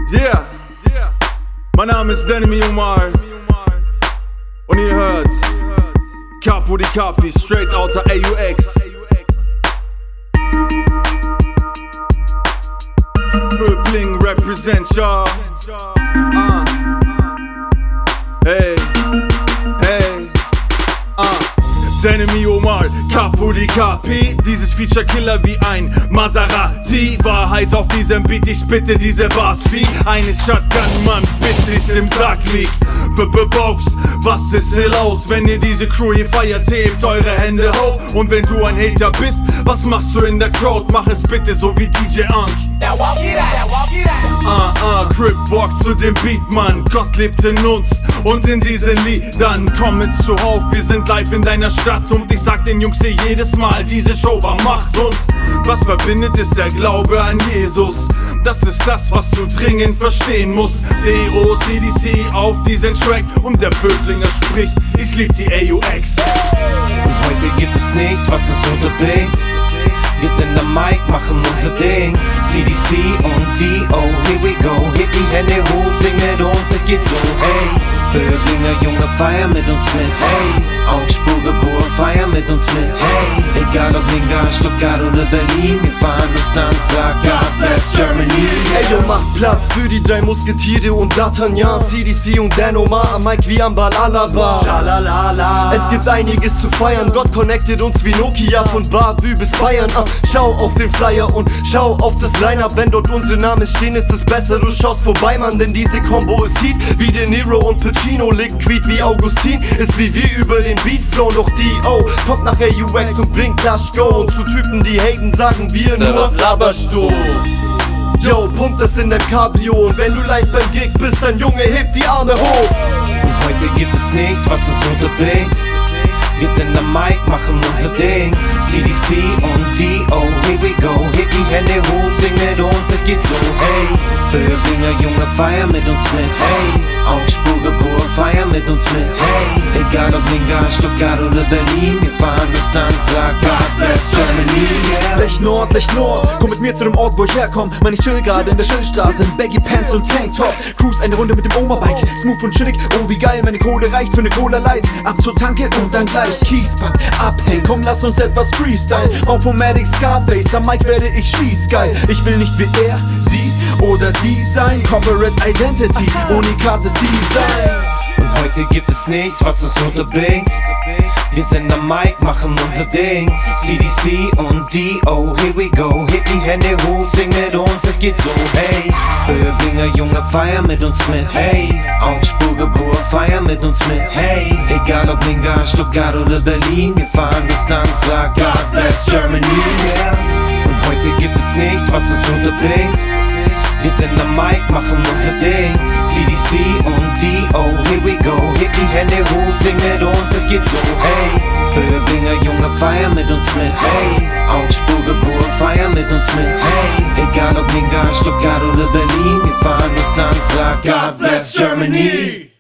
Yeah, mein Name ist Enemy Omar und ihr hört's Capo di Capi, straight outta AUX. Bling represent y'all. Hey, hey, Enemy Omar, Capo di Capi. Dieses Feature Killer wie ein Maserati. Wahrheit auf diesem Beat, ich bitte diese Bars wie eine Shotgun, Mann, bis ich's im Sack lieg. Box, was ist hier los? Wenn ihr diese Crew hier feiert, hebt eure Hände hoch. Und wenn du ein Hater bist, was machst du in der Crowd? Mach es bitte so wie DJ Unk. Crip Walk zu dem Beat, Mann. Gott lebt in uns und in diesen Liedern. Komm mit zuhauf, wir sind live in deiner Stadt. Und ich sag den Jungs hier jedes Mal, diese Show war macht uns. Was verbindet ist der Glaube an Jesus. Das ist das, was du dringend verstehen musst. DO, CDC auf diesen Track und der Böblinger spricht, ich lieb die AUX. Und heute gibt es nichts, was uns unterbringt. Wir sind am Mic, machen unser Ding. CDC und DO, here we go. Heb die Hände hoch, sing mit uns, es geht so. Hey, Böblinger Junge, feier mit uns mit. Hey, Augsburger Bohr, feier mit uns mit. Hey, egal ob Linga, Stuttgart oder Berlin, wir fahren durchs Land, sag God bless Germany. Ey, yo, macht Platz für die drei Musketiere und D'Artagnan, CDC und Dan Omar, am Mic wie am Ball Alaba. Schalalala. Es gibt einiges zu feiern, Gott connectet uns wie Nokia von Bavü bis Bayern. Schau auf den Flyer und schau auf das Line-Up, wenn dort unsere Namen stehen, ist es besser, du schaust vorbei, Mann, denn diese Combo ist Heat, wie De Niro und Pacino, Liquid wie Augustin, ist wie wir über den Beat flow, doch D.O. kommt nach AUX und bringt das Go, und zu Typen, die haten, sagen wir nur, was laberst du? Yo, pump das in dein Cabrio, und wenn du live beim Gig bist, dann Junge, heb die Arme hoch. Und heute gibt es nichts, was uns unterbringt. Wir sind am Mic, machen unser Ding. CDC und DO, here we go. Heb die Hände hoch, sing mit uns, es geht so. Hey, Böblinger Junge, feier mit uns mit. Hey, Augsburger Bohr, feier mit uns mit. Hey, egal ob Linga, Stuttgart oder Berlin, wir fahren durchs Land, sag God bless Germany, yeah. Lech Nord, komm mit mir zu dem Ort, wo ich herkomm. Mann, ich chill gerade in der Schillstraße, in Baggy Pants und Tanktop. Cruise eine Runde mit dem Oma-Bike, smooth und chillig, oh wie geil, meine Kohle reicht für ne Cola Light. Ab zur Tanke und dann gleich Kiesband abhängen, komm lass uns etwas freestyle. Auf Omatic Scarface, am Mic werde ich schießgeil. Ich will nicht wie er, sie oder die sein. Corporate Identity, unikates Design. Und heute gibt es nichts, was uns unterbringt. Wir sind am Mic, machen unser Ding. CDC und DO, here we go. Heb die Hände hoch, sing mit uns, es geht so. Hey, Böblinger Junge, feier mit uns mit. Hey, Augsburger Bohr, feier mit uns mit. Hey, egal ob Linga, Stuttgart oder Berlin, wir fahren durchs Land, sag God bless Germany, yeah. Und heute gibt es nichts, was uns unterbringt. Wir sind am Mic, machen unser Ding. CDC und DO, here we go. Heb die Hände hoch, sing mit uns, es geht so. Hey, Böblinger Junge, feier mit uns mit. Hey, Augsburger Bohr, feier mit uns mit. Hey, egal ob Linga, Stuttgart oder Berlin, wir fahren durchs Land, sag God bless Germany.